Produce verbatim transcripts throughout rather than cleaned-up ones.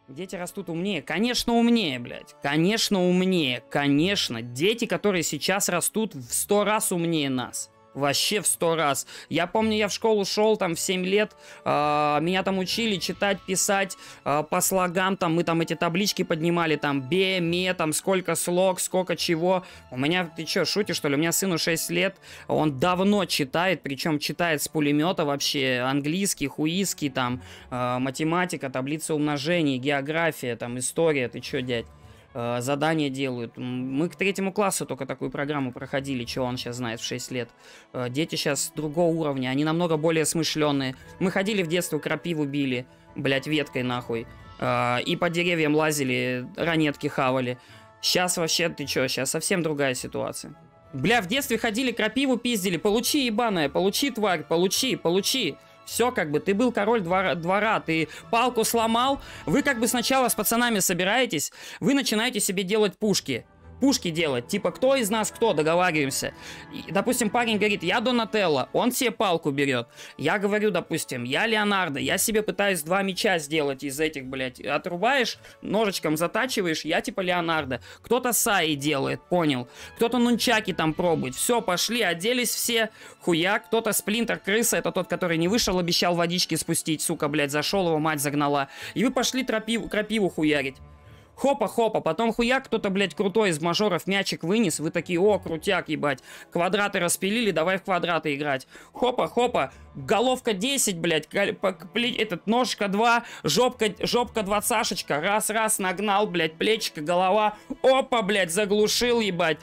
Дети растут умнее. Конечно, умнее, блядь. Конечно, умнее. Конечно. Дети, которые сейчас растут, в сто раз умнее нас. Вообще в сто раз. Я помню, я в школу шел там в семь лет, э, меня там учили читать, писать э, по слогам, там мы там эти таблички поднимали, там бе, ме, там сколько слог, сколько чего. У меня, ты что, шутишь, что ли? У меня сыну шесть лет, он давно читает, причем читает с пулемета вообще английский, хуиский, там э, математика, таблица умножений, география, там история, ты что, дядь? Задания делают. Мы к третьему классу только такую программу проходили, чего он сейчас знает в шесть лет. Дети сейчас другого уровня, они намного более смышленые. Мы ходили в детство, крапиву били, блять, веткой нахуй. И по деревьям лазили, ранетки хавали. Сейчас вообще, ты чё, сейчас совсем другая ситуация. Бля, в детстве ходили, крапиву пиздили. Получи, ебаная, получи, тварь, получи, получи. Все, как бы, ты был король двора, двора, ты палку сломал, вы как бы сначала с пацанами собираетесь, вы начинаете себе делать пушки. Пушки делать, типа, кто из нас кто, договариваемся. И, допустим, парень говорит, я Донателло, он себе палку берет. Я говорю, допустим, я Леонардо, я себе пытаюсь два меча сделать из этих, блядь. Отрубаешь, ножичком затачиваешь, я типа Леонардо. Кто-то Саи делает, понял. Кто-то нунчаки там пробует. Все, пошли, оделись все, хуяк. Кто-то Сплинтер, крыса, это тот, который не вышел, обещал водички спустить, сука, блядь, зашел, его мать загнала. И вы пошли тропиву, крапиву хуярить. Хопа-хопа, потом хуяк, кто-то, блядь, крутой из мажоров мячик вынес, вы такие, о, крутяк, ебать, квадраты распилили, давай в квадраты играть. Хопа-хопа, головка десять, блядь, этот ножка два, жопка, жопка двадцашечка, раз-раз нагнал, блядь, плечика, голова, опа, блядь, заглушил, ебать.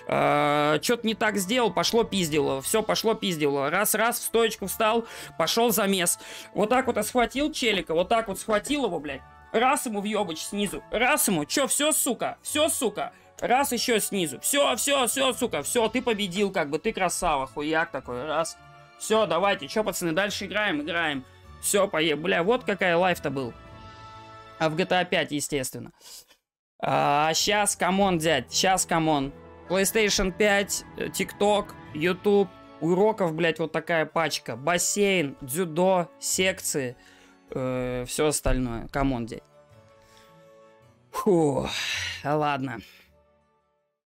Э, Что-то не так сделал, пошло пиздило, все, пошло пиздило, раз-раз в стоечку встал, пошел замес. Вот так вот схватил челика, вот так вот схватил его, блядь. Раз ему в ёбыч снизу. Раз ему. Чё, все, сука? Все, сука. Раз еще снизу. Все, все, все, сука. Все, ты победил, как бы. Ты красава. Хуяк такой. Раз. Все, давайте. Чё, пацаны, дальше играем? Играем. Все, поехали. Бля, вот какая лайф-то был. А в джи ти эй пять, естественно. А сейчас, камон, дядь. Сейчас, камон. PlayStation пять, TikTok, YouTube. Уроков, блядь, вот такая пачка. Бассейн, дзюдо, секции. Э, все остальное. Камон, дядь. Фу, ладно.